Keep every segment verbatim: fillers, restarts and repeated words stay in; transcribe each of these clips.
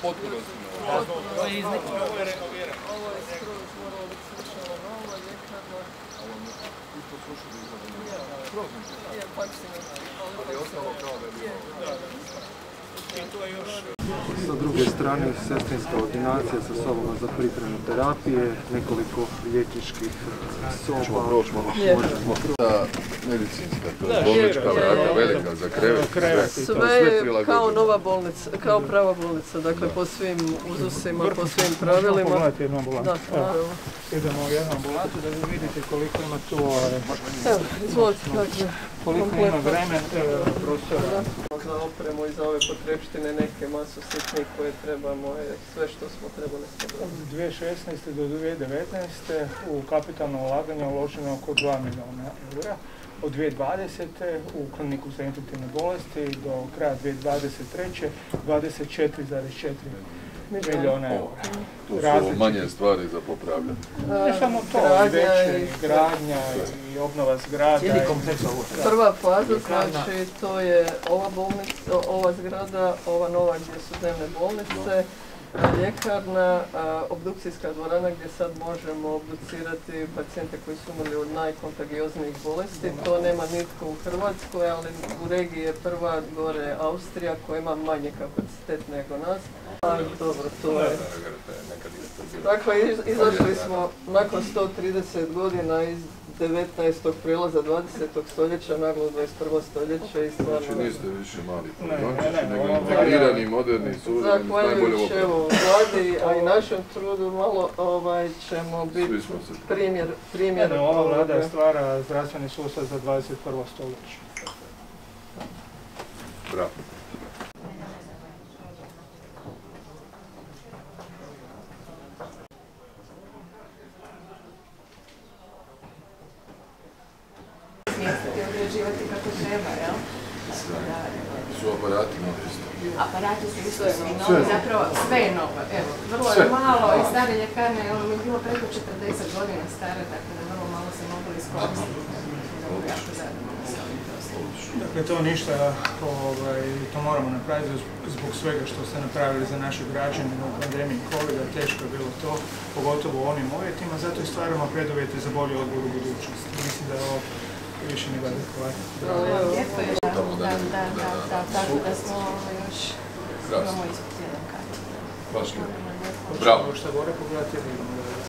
potpuno smo. Ovo je renovirano. Ovo je skroz moralo biti slušalo novo, ljekarno. Ovo je isto slušali izgledano. Skroz mi se. Je, PIXSELL. Ali je ostalo kao da je bilo. I to je još... Sa druge strane, sestrinska ordinacija sa sobama za pripremu terapije, nekoliko liječničkih soba. Možemo proći malo. Možemo. Medicinska, to je bolnička vrata, velika za krevet. Sve je kao nova bolnica, kao prava bolnica, dakle po svim uzusima, po svim pravilima. Pogledajte jednu ambulantu. Da, naravno. Idemo u jednu ambulantu da vi vidite koliko ima tu... Evo, izvolite, dakle, koliko ima vremen, prostora. Za opremu i za ove potrepštine, neke masu sitnih koje trebamo, sve što smo trebali staviti. Od dvije tisuće šesnaeste do dvije tisuće devetnaeste u kapitalno ulaganje uloženo oko dva milijuna eura. Od dvije tisuće dvadesete u Kliniku za infektivne bolesti do kraja dvije tisuće dvadeset treće dvadeset četiri zarez četiri milijuna eura. Tu su manje stvari za popravljanje. Ne samo to, i veće, gradnja i obnova zgrada. Prva faza, znači to je ova bolnica, ova zgrada, ova nova gdje su dnevne bolnice, ljekarna, obdukcijska dvorana gdje sad možemo obducirati pacijente koji su umrli od najkontagioznijih bolesti. To nema nitko u Hrvatskoj, ali u regiji je prva gore Austrija koja ima manje kapacitet nego nas. Ali dobro, to je... Dakle, izašli smo nakon sto trideset godina iz devetnaestog prijelaza dvadesetog stoljeća, naglo u dvadeset prvo stoljeće i stvarno... Znači niste više mali porodončići, nego integrirani, moderni, suvremeni, s najbolje opreme. Zahvaljujući evo vladi, a i našem trudu malo ovaj, ćemo biti primjer... primjer ova vlada stvara zdravstveni sustav za dvadeset prvo stoljeće. Bravo. smjestiti i određivati kako treba, jel? Su aparati novi isto? Aparati su isto novi, zapravo sve je novo, evo, vrlo je malo i stare ljekarne, ono mi je bilo preko četrdeset godina stare, tako da vrlo malo se moglo iskoristiti. Jako zadovoljno sa ovim prostom. Dakle, to ništa, to moramo napraviti zbog svega što ste napravili za naše građane u pandemiji kovida, teško je bilo to, pogotovo u onim uvjetima, zato i stvaramo preduvjete za bolji odgovor u budućnosti. Mislim da je ovo više nego adekvatno. Lijepo je, da, da, da, da, tako da smo još imamo ispod jedan kat. Baš lijepo. Bravo. Šta gore pogledati, vidimo da je.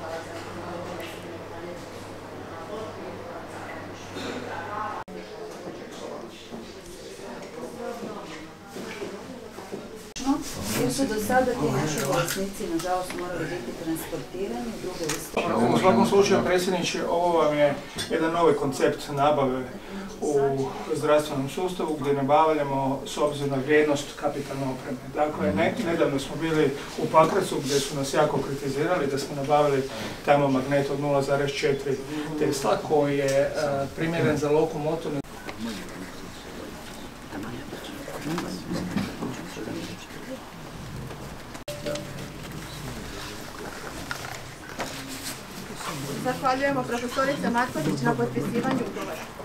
Jer su do sada ti naši bolesnici, nažalost, morali biti transportirani u druge ustanove. U svakom slučaju, predsjedniče, ovo vam je jedan novi koncept nabave u zdravstvenom sustavu gdje nabavljamo s obzirom na vrijednost kapitalne opreme. Dakle, nedavno smo bili u Pakracu gdje su nas jako kritizirali da smo nabavili tamo magnet od nula zarez četiri Tesla koji je primjeren za lokomotorne. Zahvaljujemo profesorica Matković na potpisivanju ugovora.